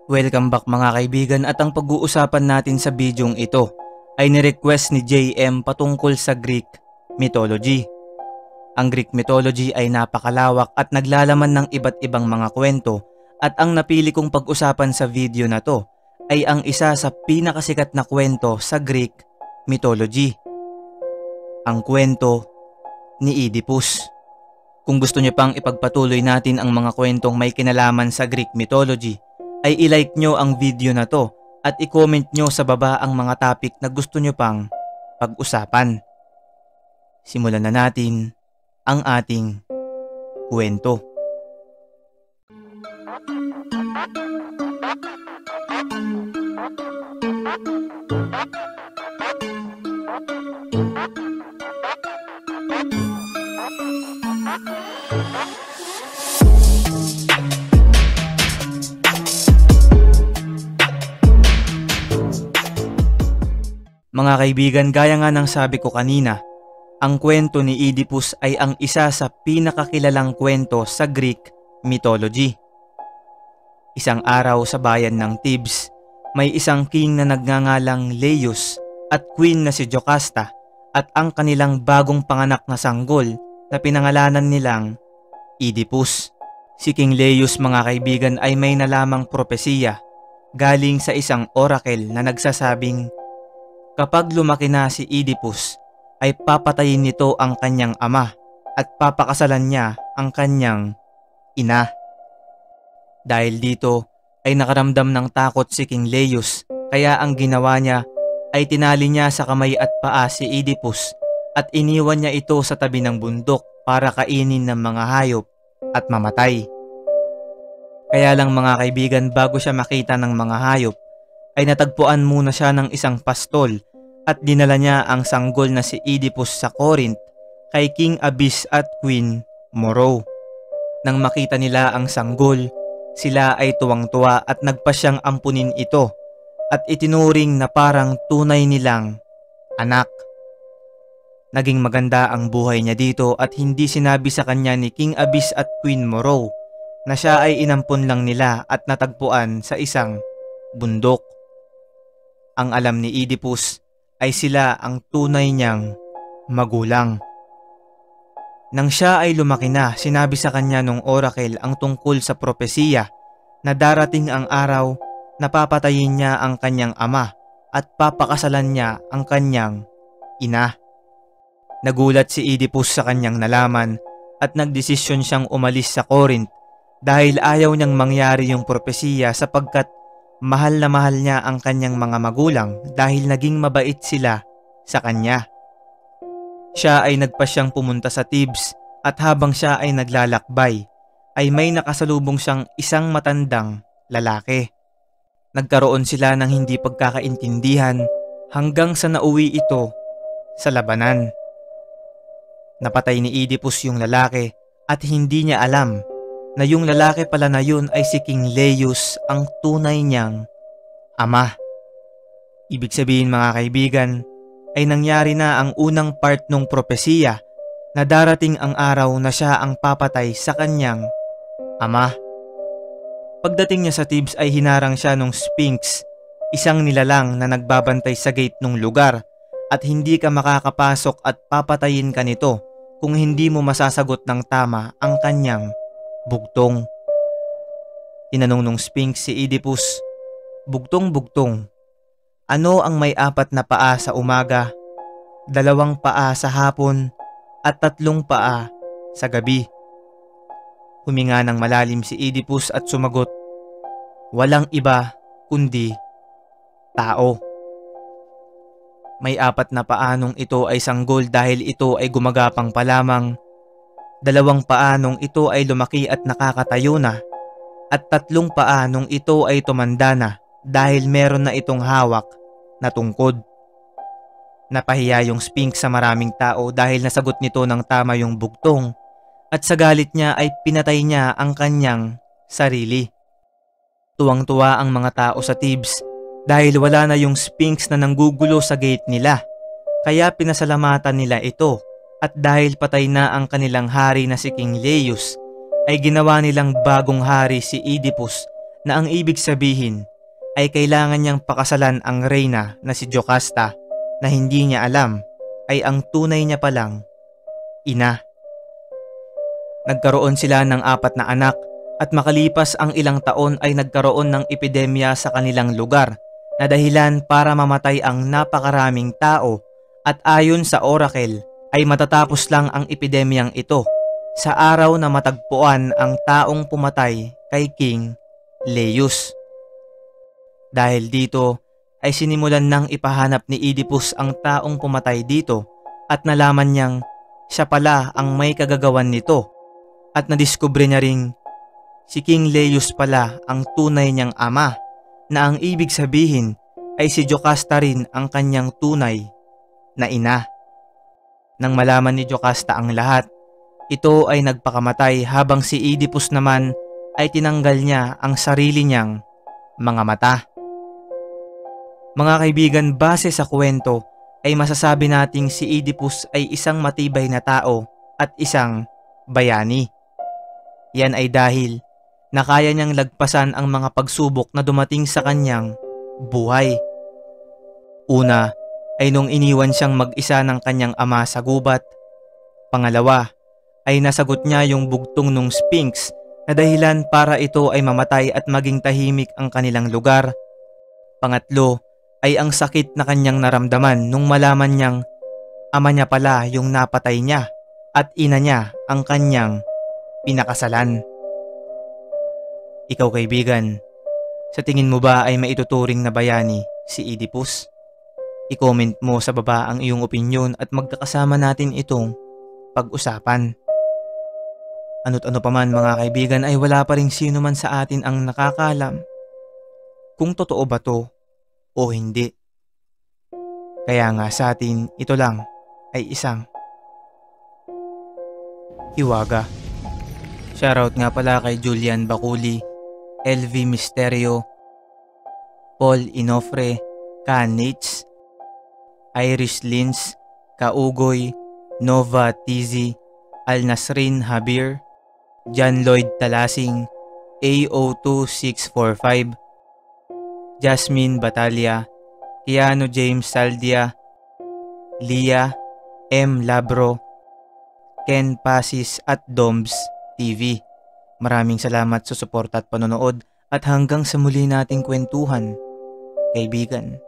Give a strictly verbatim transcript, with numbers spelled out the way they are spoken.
Welcome back mga kaibigan, at ang pag-uusapan natin sa bidyong ito ay nirequest ni J M patungkol sa Greek mythology. Ang Greek mythology ay napakalawak at naglalaman ng iba't ibang mga kwento, at ang napili kong pag-usapan sa video na to ay ang isa sa pinakasikat na kwento sa Greek mythology. Ang kwento ni Oedipus. Kung gusto niyo pang ipagpatuloy natin ang mga kwentong may kinalaman sa Greek mythology, ay ilike nyo ang video na to at i-comment nyo sa baba ang mga topic na gusto nyo pang pag-usapan. Simulan na natin ang ating kwento. Mga kaibigan, gaya nga ng sabi ko kanina, ang kwento ni Oedipus ay ang isa sa pinakakilalang kwento sa Greek mythology. Isang araw sa bayan ng Thebes, may isang king na nagngangalang Laius at queen na si Jocasta at ang kanilang bagong panganak na sanggol na pinangalanan nilang Oedipus. Si King Laius, mga kaibigan, ay may nalamang propesiya galing sa isang oracle na nagsasabing kapag lumaki na si Oedipus ay papatayin nito ang kanyang ama at papakasalan niya ang kanyang ina. Dahil dito ay nakaramdam ng takot si King Laius, kaya ang ginawa niya ay tinali niya sa kamay at paa si Oedipus at iniwan niya ito sa tabi ng bundok para kainin ng mga hayop at mamatay. Kaya lang mga kaibigan, bago siya makita ng mga hayop, ay natagpuan muna siya ng isang pastol at dinala niya ang sanggol na si Oedipus sa Corinth kay King Abis at Queen Moro. Nang makita nila ang sanggol, sila ay tuwang-tuwa at nagpasyang ampunin ito at itinuring na parang tunay nilang anak. Naging maganda ang buhay niya dito at hindi sinabi sa kanya ni King Abis at Queen Moro na siya ay inampun lang nila at natagpuan sa isang bundok. Ang alam ni Oedipus ay sila ang tunay niyang magulang. Nang siya ay lumaki na, sinabi sa kanya nung oracle ang tungkol sa propesiya na darating ang araw na papatayin niya ang kanyang ama at papakasalan niya ang kanyang ina. Nagulat si Oedipus sa kanyang nalaman at nagdesisyon siyang umalis sa Corinth dahil ayaw niyang mangyari yung propesiya sapagkat mahal na mahal niya ang kanyang mga magulang dahil naging mabait sila sa kanya. Siya ay nagpasyang pumunta sa Thebes at habang siya ay naglalakbay ay may nakasalubong siyang isang matandang lalaki. Nagkaroon sila ng hindi pagkakaintindihan hanggang sa nauwi ito sa labanan. Napatay ni Oedipus yung lalaki at hindi niya alam na yung lalaki pala na yun ay si King Laius, ang tunay niyang ama. Ibig sabihin mga kaibigan, ay nangyari na ang unang part ng propesiya na darating ang araw na siya ang papatay sa kanyang ama. Pagdating niya sa Thebes ay hinarang siya ng Sphinx, isang nilalang na nagbabantay sa gate ng lugar, at hindi ka makakapasok at papatayin ka nito kung hindi mo masasagot ng tama ang kanyang bugtong. Tinanong nung Sphinx si Oedipus, "Bugtong-bugtong, ano ang may apat na paa sa umaga, dalawang paa sa hapon, at tatlong paa sa gabi?" Huminga ng malalim si Oedipus at sumagot, "Walang iba kundi tao." May apat na paa nung ito ay sanggol dahil ito ay gumagapang pa lamang. Dalawang paa nung ito ay lumaki at nakakatayo na, at tatlong paa nung ito ay tumanda na dahil meron na itong hawak na tungkod. Napahiya yung Sphinx sa maraming tao dahil nasagot nito ng tama yung bugtong, at sa galit niya ay pinatay niya ang kanyang sarili. Tuwang-tuwa ang mga tao sa Thebes dahil wala na yung Sphinx na nanggugulo sa gate nila, kaya pinasalamatan nila ito. At dahil patay na ang kanilang hari na si King Laius, ay ginawa nilang bagong hari si Oedipus na ang ibig sabihin ay kailangan niyang pakasalan ang reyna na si Jocasta na hindi niya alam ay ang tunay niya palang ina. Nagkaroon sila ng apat na anak at makalipas ang ilang taon ay nagkaroon ng epidemya sa kanilang lugar na dahilan para mamatay ang napakaraming tao, at ayon sa oracle ay matatapos lang ang epidemyang ito sa araw na matagpuan ang taong pumatay kay King Leius. Dahil dito ay sinimulan nang ipahanap ni Oedipus ang taong pumatay dito at nalaman niyang siya pala ang may kagagawan nito, at nadiskubre niya ring si King Leius pala ang tunay niyang ama, na ang ibig sabihin ay si Jocasta rin ang kanyang tunay na ina. Nang malaman ni Jocasta ang lahat, ito ay nagpakamatay habang si Oedipus naman ay tinanggal niya ang sarili niyang mga mata. Mga kaibigan, base sa kwento ay masasabi nating si Oedipus ay isang matibay na tao at isang bayani. Yan ay dahil na kaya niyang lagpasan ang mga pagsubok na dumating sa kanyang buhay. Una ay nung iniwan siyang mag-isa ng kanyang ama sa gubat. Pangalawa ay nasagot niya yung bugtong nung Sphinx na dahilan para ito ay mamatay at maging tahimik ang kanilang lugar. Pangatlo ay ang sakit na kanyang naramdaman nung malaman niyang ama niya pala yung napatay niya at ina niya ang kanyang pinakasalan. Ikaw kaibigan, sa tingin mo ba ay maituturing na bayani si Oedipus? I-comment mo sa baba ang iyong opinyon at magkakasama natin itong pag-usapan. Ano't ano pa man mga kaibigan ay wala pa ring sino man sa atin ang nakakaalam kung totoo ba to o hindi. Kaya nga sa atin ito lang ay isang hiwaga. Shoutout nga pala kay Julian Baculi, L V Misterio, Paul Inofre, Kanits, Irish Lins, Kaugoy, Nova Tizi, Al Nasrin Habir, John Lloyd Talasing, A O two six four five, Jasmine Batalia, Keanu James Saldia, Lia, M. Labro, Ken Pasis at Doms T V. Maraming salamat sa suporta at panonood at hanggang sa muli nating kwentuhan, kaibigan.